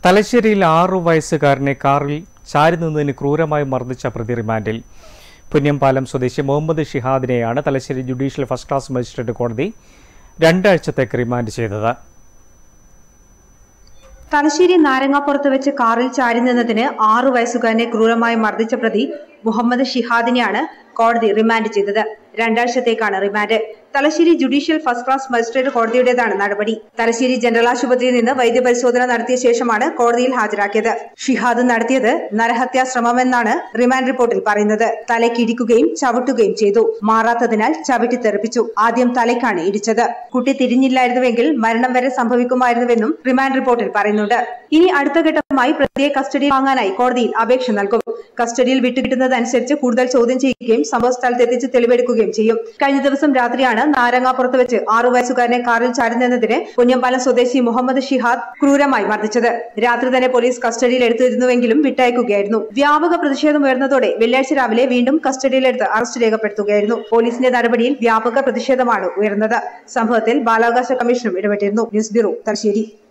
തലശ്ശേരിയിൽ 6 വയസ്സുകാരനെ കാറിൽ ചാരി നിന്നതിന് ക്രൂരമായി മർദ്ദിച്ച പ്രതി റിമാൻഡിൽ. പുന്യംപാലം സ്വദേശി മുഹമ്മദ് ഷിഹാദിനെയാണ് Thalassery judicial first class magistrate കോടതി 2 ആഴ്ചത്തേക്ക് റിമാൻഡ് ചെയ്തത്. തലശ്ശേരി നാരങ്ങാപ്പുറത്ത് വെച്ച് കാറിൽ ചാരി നിന്നതിന് 6 വയസ്സുകാരനെ ക്രൂരമായി മർദ്ദിച്ച പ്രതി മുഹമ്മദ് ഷിഹാദിനെയാണ് കോടതി റിമാൻഡ് ചെയ്തത്. 2 ആഴ്ചത്തേക്കാണ് remand. Thalassery judicial first class magistrate കോടതിയുടേതാണ് നടപടി. തലശ്ശേരി ജനറൽ ആശുപത്രിയിൽ നിന്ന് വൈദ്യപരിശോധന നടത്തിയ ശേഷമാണ് കോടതിയിൽ ഹാജരാക്കിയത്. ഷിഹാദ് നടത്തിയത് നരഹത്യാ ശ്രമമെന്നാണ് റിമാൻഡ് റിപ്പോർട്ടിൽ പറയുന്നത്. തലയ്ക്കിടിക്കുകയും ചവിട്ടുകയും ചെയ്തു. മാറാത്തതിനാൽ ചവിട്ടി തെറിപ്പിച്ചു. ആദ്യം തലയ്ക്കാണ് ഇടിച്ചത്. കുട്ടി തിരിഞ്ഞില്ലായിരുന്നുവെങ്കിൽ മരണം വരെ സംഭവിക്കുമായിരുന്നുവെന്നും റിമാൻഡ് റിപ്പോർട്ടിൽ പറയുന്നുണ്ട്. ഇനി അടുത്ത ഘട്ടമായി പ്രതിയെ കസ്റ്റഡിയിൽ വാങ്ങാനായി കോടതിയിൽ അപേക്ഷ നൽകും. കസ്റ്റഡിയിൽ വിട്ടുകിട്ടുന്നതനുസരിച്ച് കൂടുതൽ ചോദ്യം ചെയ്യുകയും സംഭവ സ്ഥലത്തെത്തിച്ച് തെളിവെടുക്കുകയും ചെയ്യും. കഴിഞ്ഞ ദിവസം രാത്രിയാണ് നാരങ്ങാപ്പുറത്ത് വെച്ച് 6 വയസ്സുകാരനെ കാറിൽ ചാരി നിന്നതിന് പുന്യംപാലം സ്വദേശി മുഹമ്മദ് ഷിഹാദ് ക്രൂരമായി മർദ്ദിച്ചത്. രാത്രി തന്നെ പോലീസ് കസ്റ്റഡിയിൽ എടുത്തിരുന്നുവെങ്കിലും വിട്ടയക്കുകയായിരുന്നു. വ്യാപക പ്രതിഷേധം ഉയർന്നതോടെ വെള്ളിയാഴ്ച രാവിലെ വീണ്ടും കസ്റ്റഡിയിലെടുത്ത് അറസ്റ്റ് രേഖപ്പെടുത്തുകയായിരുന്നു. പോലീസിന്റെ നടപടിയിൽ വ്യാപക പ്രതിഷേധമാണ് ഉയർന്നത്. സംഭവത്തിൽ ബാലാവകാശ കമ്മീഷനും ഇടപെട്ടിരുന്നു. News bureau, Thalassery.